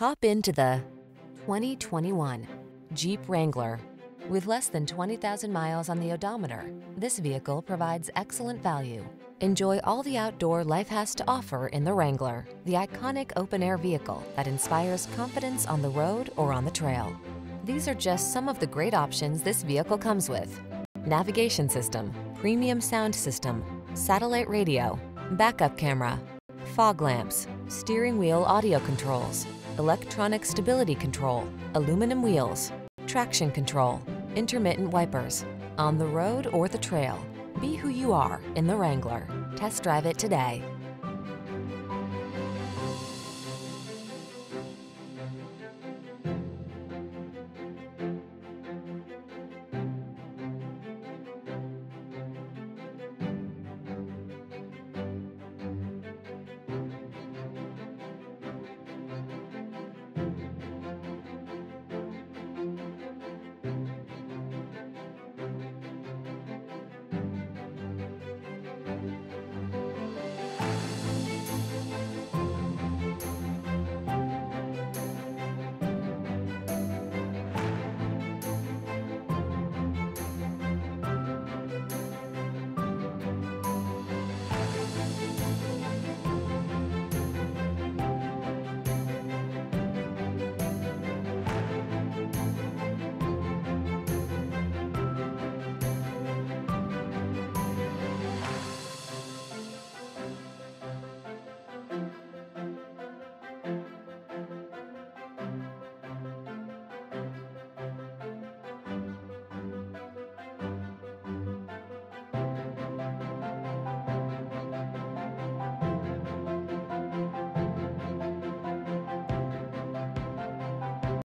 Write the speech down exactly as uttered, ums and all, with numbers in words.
Hop into the twenty twenty-one Jeep Wrangler. With less than twenty thousand miles on the odometer, this vehicle provides excellent value. Enjoy all the outdoor life has to offer in the Wrangler, the iconic open-air vehicle that inspires confidence on the road or on the trail. These are just some of the great options this vehicle comes with: navigation system, premium sound system, satellite radio, backup camera, fog lamps, steering wheel audio controls, electronic stability control, aluminum wheels, traction control, intermittent wipers. On the road or the trail, be who you are in the Wrangler. Test drive it today.